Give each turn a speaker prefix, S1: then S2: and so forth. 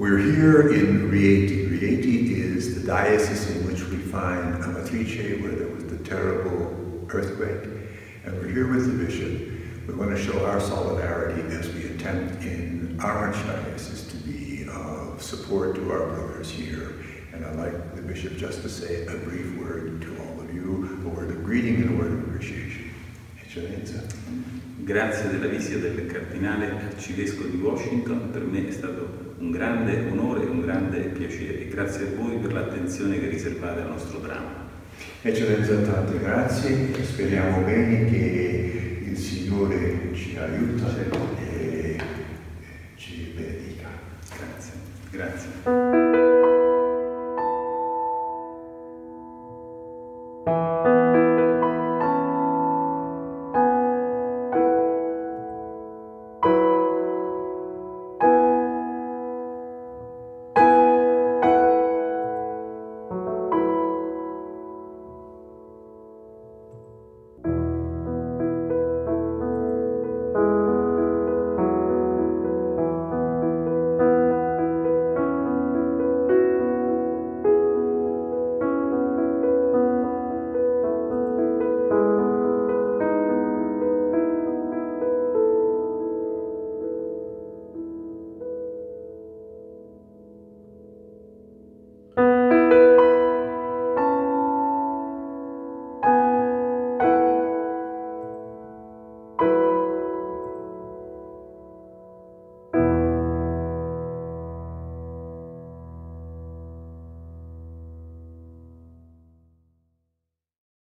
S1: we're here in Rieti. Rieti is the diocese in which we find Amatrice, where there was the terrible earthquake, and we're here with the bishop. We want to show our solidarity as we attempt in our archdiocese to be of support to our brothers here. And I'd like the bishop just to say a brief word to all of you, a word of greeting and a word of appreciation. Eccellenza.
S2: Grazie della visita del Cardinale Arcivescovo di Washington, per me è stato un grande onore e un grande piacere. Grazie a voi per l'attenzione che riservate al nostro dramma.
S1: Eccellenza, tante grazie, speriamo bene che il Signore ci aiuta